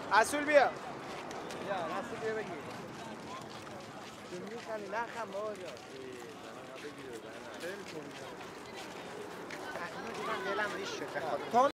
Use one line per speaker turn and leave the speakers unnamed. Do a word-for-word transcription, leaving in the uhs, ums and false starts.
اصول بیا.
یا اصول بیا بگیر. میخوانی نخم بابا جان.
بگیر بزنم.
خیلی کنید. تقریبا دیدم دلم ریش شد.